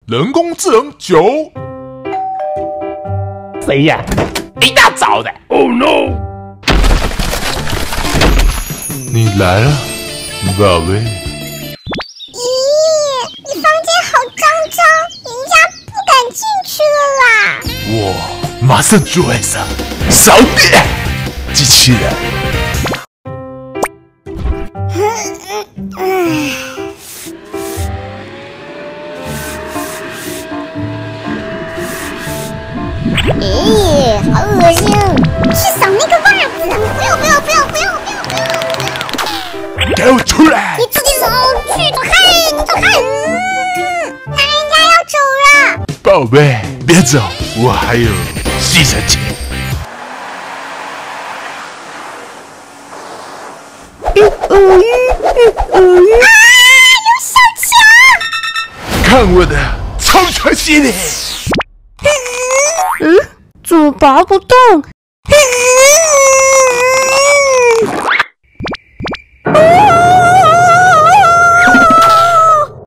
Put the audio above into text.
人工智能9。 谁呀？一大早的 ！Oh no！ 你来了，宝贝。 咦，你房间好脏脏，人家不敢进去了啦。 我马上就会上扫地机器人。 咦，好恶心！去扫那个袜子！不要！ 给我出来！ 你自己扫，去走开！那人家要走了。 宝贝，别走，我还有吸尘器。 有小强！ 看我的超强系列！ 怎么拔不动？